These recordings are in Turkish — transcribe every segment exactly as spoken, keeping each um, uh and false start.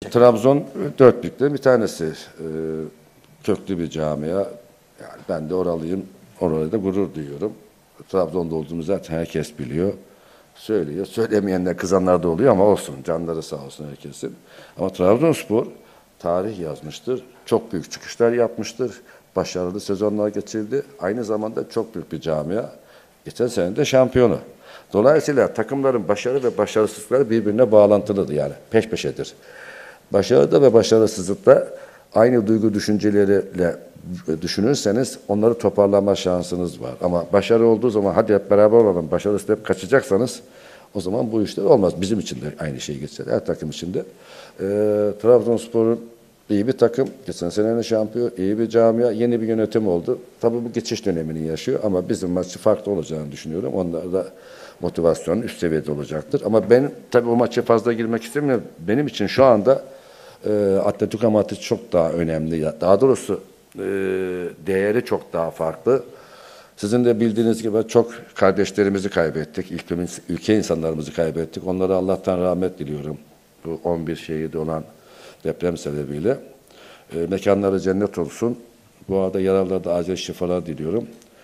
Trabzon dört büyüklerin bir tanesi. Ee, köklü bir camia. Yani ben de oralıyım. Orada da gurur duyuyorum. Trabzon'da olduğumu zaten herkes biliyor. Söylüyor. Söylemeyenler, kızanlar da oluyor ama olsun. Canları sağ olsun herkesin. Ama Trabzonspor tarih yazmıştır. Çok büyük çıkışlar yapmıştır. Başarılı sezonlar geçirdi. Aynı zamanda çok büyük bir camia. Geçen sene de şampiyonu. Dolayısıyla takımların başarı ve başarısızlıkları birbirine bağlantılıdır yani. Peş peşedir. Başarıda ve başarısızlıkta aynı duygu düşünceleriyle düşünürseniz onları toparlama şansınız var. Ama başarı olduğu zaman hadi hep beraber olalım, başarısız hep kaçacaksanız o zaman bu işler olmaz. Bizim için de aynı şey geçer. Her takım için de. Ee, Trabzonspor'un iyi bir takım, geçen senenin şampiyon, iyi bir camia, yeni bir yönetim oldu. Tabii bu geçiş dönemini yaşıyor ama bizim maçı farklı olacağını düşünüyorum. Onlar da motivasyonun üst seviyede olacaktır. Ama ben tabii o maça fazla girmek istemiyorum. Benim için şu anda e, Atletico Madrid çok daha önemli. Daha doğrusu e, değeri çok daha farklı. Sizin de bildiğiniz gibi çok kardeşlerimizi kaybettik. Ülkemiz, ülke insanlarımızı kaybettik. Onlara Allah'tan rahmet diliyorum. Bu on bir şehidi olan deprem sebebiyle. E, mekanları cennet olsun. Bu arada yaralılara da acil şifalar diliyorum.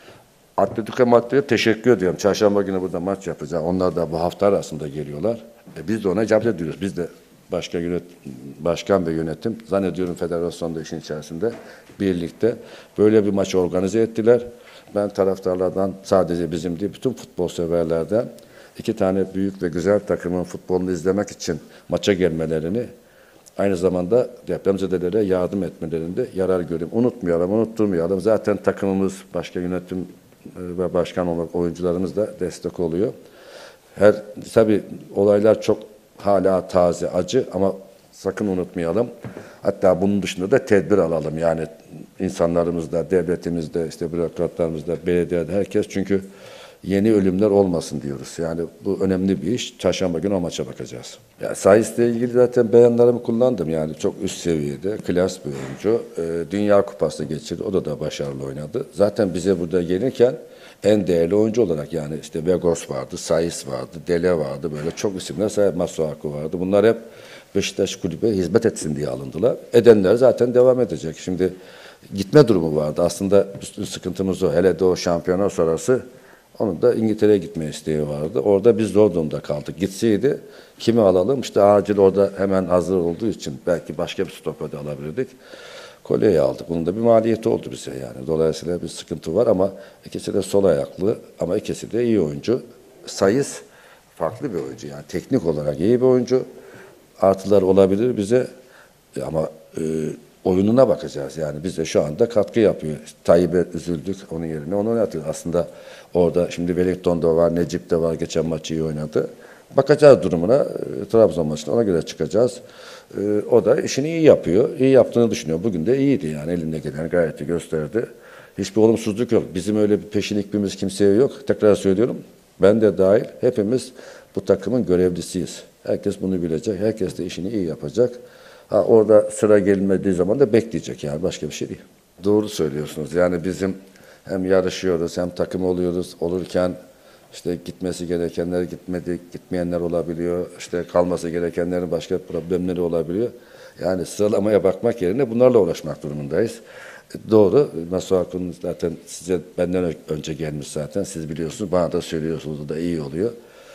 Atletico Madrid'e teşekkür ediyorum. Çarşamba günü burada maç yapacağız. Onlar da bu hafta arasında geliyorlar. E, biz de ona icabet ediyoruz. Biz de başka yönet, başkan ve yönetim, zannediyorum federasyon da işin içerisinde birlikte böyle bir maçı organize ettiler. Ben taraftarlardan sadece bizim değil, bütün futbol severlerden iki tane büyük ve güzel takımın futbolunu izlemek için maça gelmelerini, aynı zamanda depremzedelere yardım etmelerinde yarar görüyorum. Unutmayalım, unutturmayalım. Zaten takımımız, başka yönetim ve başkan olarak oyuncularımız da destek oluyor. Her tabii olaylar çok hala taze, acı ama sakın unutmayalım. Hatta bunun dışında da tedbir alalım. Yani insanlarımızda, devletimizde, işte bürokratlarımızda, belediyede herkes, çünkü yeni ölümler olmasın diyoruz. Yani bu önemli bir iş. Çarşamba günü o maça bakacağız. Ya Sais'le ilgili zaten beyanlarımı kullandım. Yani çok üst seviyede, klas bir oyuncu. Ee, Dünya Kupası geçirdi. O da da başarılı oynadı. Zaten bize burada gelirken en değerli oyuncu olarak, yani işte Vegos vardı, Sais vardı, Dele vardı. Böyle çok isimler sahip, Masuaku vardı. Bunlar hep Beşiktaş kulübe hizmet etsin diye alındılar. Edenler zaten devam edecek. Şimdi gitme durumu vardı. Aslında üstün sıkıntımız o. Hele de o şampiyona sonrası onun da İngiltere'ye gitme isteği vardı. Orada biz zor durumda kaldık. Gitseydi kimi alalım? İşte acil orada hemen hazır olduğu için belki başka bir stoper de alabilirdik. Kolyeyi aldık. Bunun da bir maliyeti oldu bize yani. Dolayısıyla bir sıkıntı var ama ikisi de sol ayaklı ama ikisi de iyi oyuncu. Sayıs farklı bir oyuncu yani. Teknik olarak iyi bir oyuncu. Artılar olabilir bize ama e, oyununa bakacağız. Yani biz de şu anda katkı yapıyor. Tayyip'e üzüldük onun yerine. Onu oynatıyor. Aslında orada şimdi Wellington'da var, Necip de var. Geçen maçı iyi oynadı. Bakacağız durumuna. E, Trabzon maçına ona göre çıkacağız. E, o da işini iyi yapıyor. İyi yaptığını düşünüyor. Bugün de iyiydi yani. Elinde gelen gayet iyi gösterdi. Hiçbir olumsuzluk yok. Bizim öyle bir peşinlikimiz kimseye yok. Tekrar söylüyorum. Ben de dahil hepimiz bu takımın görevlisiyiz. Herkes bunu bilecek. Herkes de işini iyi yapacak. Ha, orada sıra gelmediği zaman da bekleyecek yani. Başka bir şey değil. Doğru söylüyorsunuz. Yani bizim hem yarışıyoruz hem takım oluyoruz. Olurken işte gitmesi gerekenler gitmedi, gitmeyenler olabiliyor. İşte kalması gerekenlerin başka problemleri olabiliyor. Yani sıralamaya bakmak yerine bunlarla uğraşmak durumundayız. E, doğru. Masuaku'nun zaten size benden önce gelmiş zaten. Siz biliyorsunuz. Bana da söylüyorsunuz. O da iyi oluyor.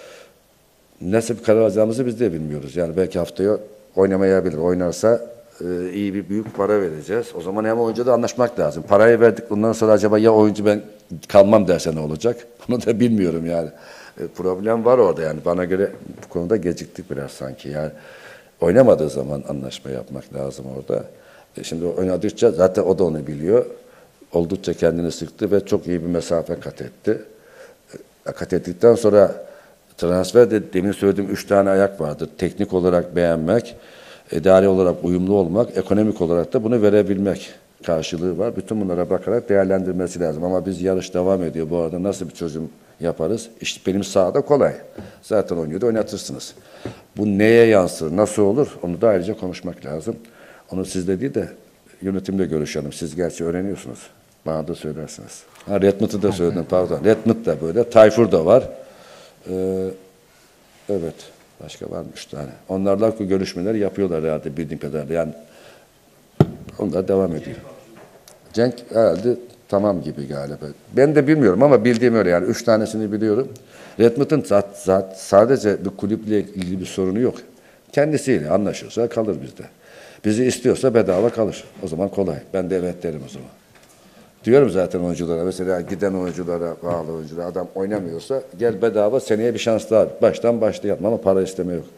Nasıl bir karar alacağımızı biz de bilmiyoruz. Yani belki haftaya oynamayabilir. Oynarsa e, iyi bir büyük para vereceğiz. O zaman hem oyuncuda anlaşmak lazım. Parayı verdik. Bundan sonra acaba ya oyuncu ben kalmam derse ne olacak? Bunu da bilmiyorum yani. E, problem var orada yani. Bana göre bu konuda geciktik biraz sanki. Yani oynamadığı zaman anlaşma yapmak lazım orada. E, şimdi oynadıkça zaten o da onu biliyor. Oldukça kendini sıktı ve çok iyi bir mesafe kat etti. E, kat ettikten sonra transferde demin söylediğim üç tane ayak vardır. Teknik olarak beğenmek, idari olarak uyumlu olmak, ekonomik olarak da bunu verebilmek karşılığı var. Bütün bunlara bakarak değerlendirmesi lazım. Ama biz yarış devam ediyor. Bu arada nasıl bir çözüm yaparız? İşte benim sahada kolay. Zaten oynuyor da oynatırsınız. Bu neye yansır, nasıl olur? Onu da ayrıca konuşmak lazım. Onu sizle değil de yönetimle görüşelim. Siz gerçi öğreniyorsunuz. Bana da söylersiniz. Ha, Redmond'u da söyledim, pardon. Redmond da böyle. Tayfur da var. Ee, evet. Başka var mı? Üç tane. Onlarla görüşmeler yapıyorlar herhalde bildiğim kadarıyla. Yani onlar devam ediyor. Cenk herhalde tamam gibi galiba. Ben de bilmiyorum ama bildiğim öyle yani. Üç tanesini biliyorum. Redmond'un zat, zat, sadece bir kulüple ilgili bir sorunu yok. Kendisiyle anlaşıyorsa kalır bizde. Bizi istiyorsa bedava kalır. O zaman kolay. Ben de evet derim o zaman. Diyorum zaten oyunculara. Mesela giden oyunculara, bağlı oyunculara adam oynamıyorsa gel bedava seneye bir şans daha. Baştan başlayalım ama para isteme yok.